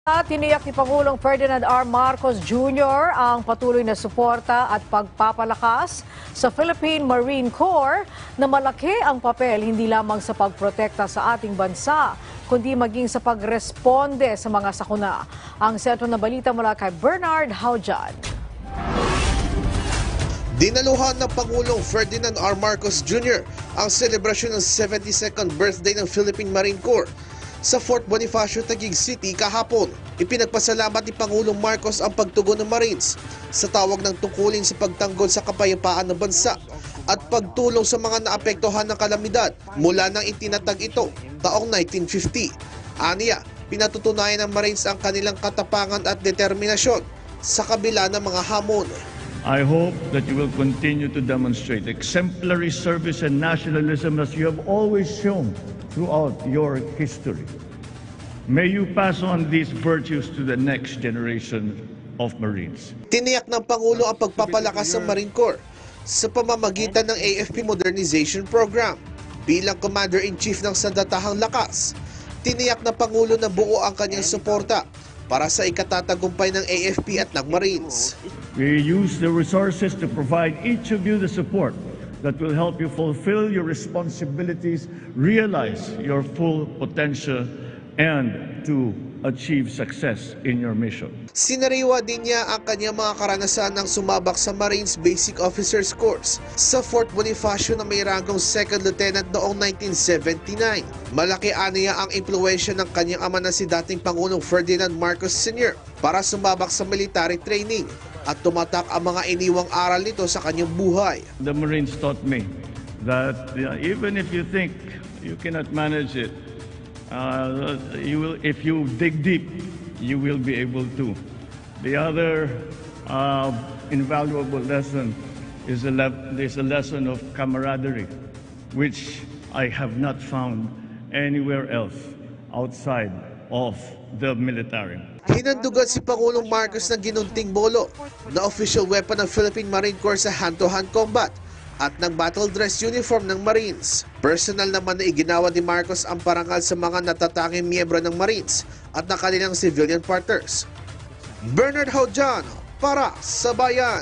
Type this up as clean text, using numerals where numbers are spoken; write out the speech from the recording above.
Tiniyak ni Pangulong Ferdinand R. Marcos Jr. ang patuloy na suporta at pagpapalakas sa Philippine Marine Corps na malaki ang papel hindi lamang sa pagprotekta sa ating bansa, kundi maging sa pagresponde sa mga sakuna. Ang sentro na balita mula kay Bernard Haujan. Dinaluhan ng Pangulong Ferdinand R. Marcos Jr. ang selebrasyon ng 72nd birthday ng Philippine Marine Corps sa Fort Bonifacio, Taguig City kahapon. Ipinagpasalamat ni Pangulong Marcos ang pagtugon ng Marines sa tawag ng tungkulin sa pagtanggol sa kapayapaan ng bansa at pagtulong sa mga naapektuhan ng kalamidad mula nang itinatag ito taong 1950. Aniya, pinatutunayan ng Marines ang kanilang katapangan at determinasyon sa kabila ng mga hamon. I hope that you will continue to demonstrate exemplary service and nationalism as you have always shown throughout your history. May you pass on these virtues to the next generation of Marines. Tiniyak ng Pangulo ang pagpapalakas ng Marine Corps sa pamamagitan ng AFP Modernization Program. Bilang Commander-in-Chief ng Sandatahang Lakas, tiniyak ng Pangulo na buo ang kanyang suporta para sa ikatatagumpay ng AFP at ng Marines. We use the resources to provide each of you the support that will help you fulfill your responsibilities, realize your full potential, and to achieve success in your mission. Sinariwa din niya ang kanyang mga karanasan ng sumabak sa Marines Basic Officers Course sa Fort Bonifacio na may ranggong Second Lieutenant noong 1979. Malaki aniya ang impluwensya ng kanyang ama na si dating Pangulong Ferdinand Marcos Sr. para sumabak sa military training at tumatak ang mga iniwang aral nito sa kanyang buhay. The Marines taught me that even if you think you cannot manage it, if you dig deep, you will be able to. The other invaluable lesson is there's a lesson of camaraderie, which I have not found anywhere else outside of the military. Hinandugan si Pangulong Marcos ng ginunting bolo na official weapon ng Philippine Marine Corps sa hand-to-hand combat at ng battle dress uniform ng Marines. Personal naman na iginawa ni Marcos ang parangal sa mga natatanging miyembro ng Marines at ng kanilang civilian partners. Bernard Haujan para sa Bayan.